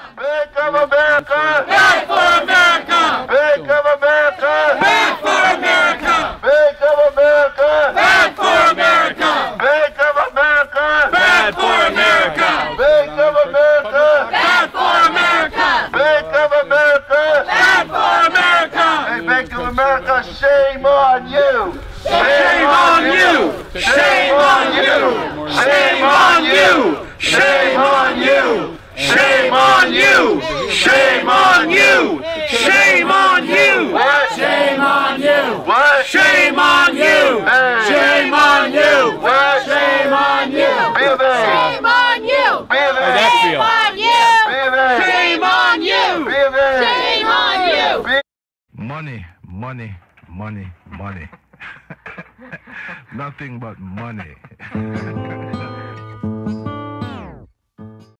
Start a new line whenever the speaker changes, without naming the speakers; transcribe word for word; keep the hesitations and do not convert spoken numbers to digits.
Bank of America!
Back for America!
Bank of America!
Back for America!
Bank of America!
Back for America!
Bank of America!
Back for America!
Bank of America!
Back for America!
Bank of America!
Back for America!
Hey, Bank of America, shame on you!
Shame on you! Shame on you! Shame on you! Shame on you! Shame on you! Shame on you! Shame on you!
What?
Shame on you!
What?
Shame on you!
Hey.
Shame on you!
What?
Shame on you!
Be a man!
Shame on you!
Be a man!
Shame on you!
Be a man!
Shame on you!
Be a man!
Shame on you!
Be-
Money, money, money, money. Nothing but money.